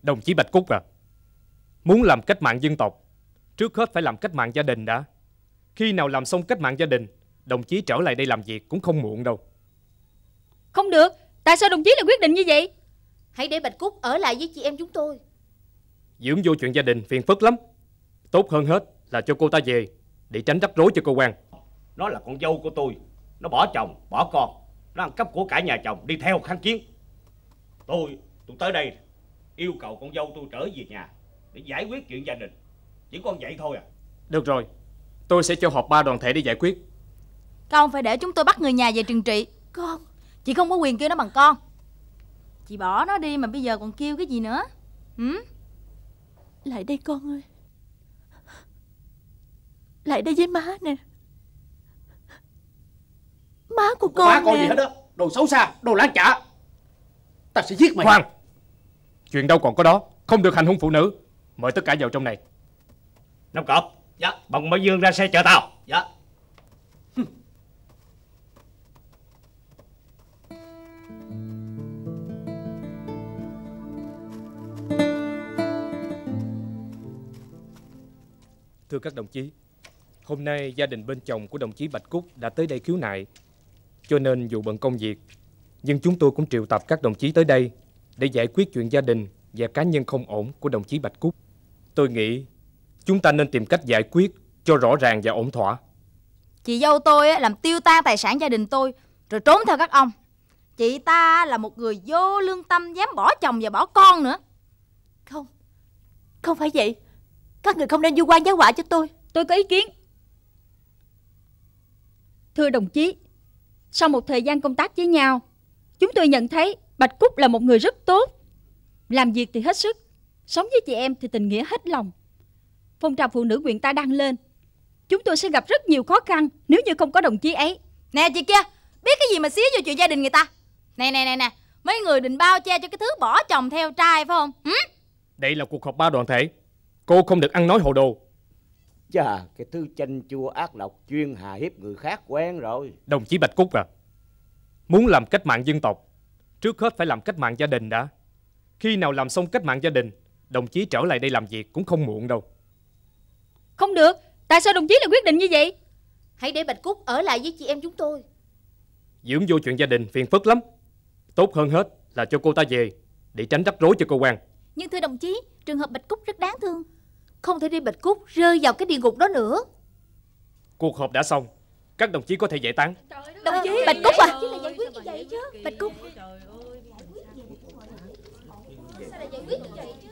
Đồng chí Bạch Cúc à, muốn làm cách mạng dân tộc, trước hết phải làm cách mạng gia đình đã. Khi nào làm xong cách mạng gia đình, đồng chí trở lại đây làm việc cũng không muộn đâu. Không được, tại sao đồng chí lại quyết định như vậy? Hãy để Bạch Cúc ở lại với chị em chúng tôi. Dưỡng vô chuyện gia đình phiền phức lắm. Tốt hơn hết là cho cô ta về, để tránh rắc rối cho cơ quan. Nó là con dâu của tôi. Nó bỏ chồng, bỏ con, nó ăn cắp của cải nhà chồng, đi theo kháng chiến. Tôi tới đây yêu cầu con dâu tôi trở về nhà để giải quyết chuyện gia đình. Chỉ còn vậy thôi à? Được rồi, tôi sẽ cho họp 3 đoàn thể để giải quyết. Con phải để chúng tôi bắt người nhà về trừng trị. Con, chị không có quyền kêu nó bằng con. Chị bỏ nó đi mà bây giờ còn kêu cái gì nữa? Lại đây con ơi. Lại đây với má nè. Má của con má con nè. gì hết đó. Đồ xấu xa, đồ láng chả. Ta sẽ giết mày. Khoan, chuyện đâu còn có đó. Không được hành hung phụ nữ. Mời tất cả vào trong này. Năm Cọp. Dạ. Bồng Mai Dương ra xe chở tao. Dạ. Thưa các đồng chí, hôm nay gia đình bên chồng của đồng chí Bạch Cúc đã tới đây khiếu nại. Cho nên dù bận công việc, nhưng chúng tôi cũng triệu tập các đồng chí tới đây để giải quyết chuyện gia đình và cá nhân không ổn của đồng chí Bạch Cúc. Tôi nghĩ chúng ta nên tìm cách giải quyết cho rõ ràng và ổn thỏa. Chị dâu tôi làm tiêu tan tài sản gia đình tôi rồi trốn theo các ông. Chị ta là một người vô lương tâm, dám bỏ chồng và bỏ con nữa. Không phải vậy. Các người không nên vu oan giá họa cho tôi. Tôi có ý kiến. Thưa đồng chí, sau một thời gian công tác với nhau, chúng tôi nhận thấy Bạch Cúc là một người rất tốt. Làm việc thì hết sức, sống với chị em thì tình nghĩa hết lòng. Phong trào phụ nữ huyện ta đang lên, chúng tôi sẽ gặp rất nhiều khó khăn nếu như không có đồng chí ấy. Nè chị kia, biết cái gì mà xía vô chuyện gia đình người ta. Nè, mấy người định bao che cho cái thứ bỏ chồng theo trai phải không? Đây là cuộc họp 3 đoàn thể. Cô không được ăn nói hồ đồ. Chà, cái thứ chanh chua ác độc chuyên hà hiếp người khác quen rồi. Đồng chí Bạch Cúc à, muốn làm cách mạng dân tộc, trước hết phải làm cách mạng gia đình đã. Khi nào làm xong cách mạng gia đình, đồng chí trở lại đây làm việc cũng không muộn đâu. Không được, tại sao đồng chí lại quyết định như vậy? Hãy để Bạch Cúc ở lại với chị em chúng tôi. Dưỡng vô chuyện gia đình phiền phức lắm. Tốt hơn hết là cho cô ta về, để tránh rắc rối cho cơ quan. Nhưng thưa đồng chí, trường hợp Bạch Cúc rất đáng thương. Không thể để Bạch Cúc rơi vào cái địa ngục đó nữa. Cuộc họp đã xong, các đồng chí có thể giải tán. Đồng chí Bạch Cúc à? Chứ là giải quyết như vậy chứ. Bạch Cúc. Sao lại giải quyết như vậy chứ?